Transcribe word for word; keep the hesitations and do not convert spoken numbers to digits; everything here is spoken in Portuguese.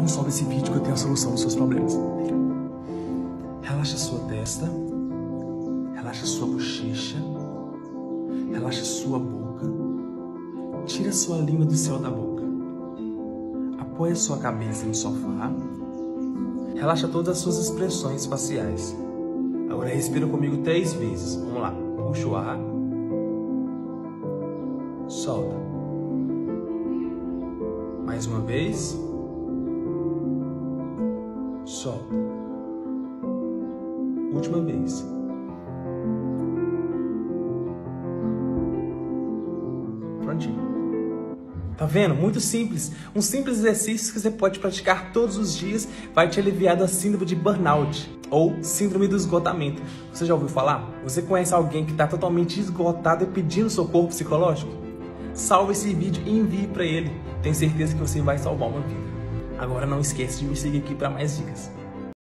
Não salve esse vídeo que eu tenho a solução dos seus problemas. Relaxa sua testa. Relaxa sua bochecha. Relaxa sua boca. Tira sua língua do céu da boca. Apoie sua cabeça no sofá. Relaxa todas as suas expressões faciais. Agora respira comigo três vezes. Vamos lá. Puxa o ar. Solta. Mais uma vez. Solta. Última vez. Prontinho. Tá vendo? Muito simples. Um simples exercício que você pode praticar todos os dias vai te aliviar da síndrome de burnout ou síndrome do esgotamento. Você já ouviu falar? Você conhece alguém que está totalmente esgotado e pedindo socorro psicológico? Salve esse vídeo e envie para ele. Tenho certeza que você vai salvar uma vida. Agora não esquece de me seguir aqui para mais dicas.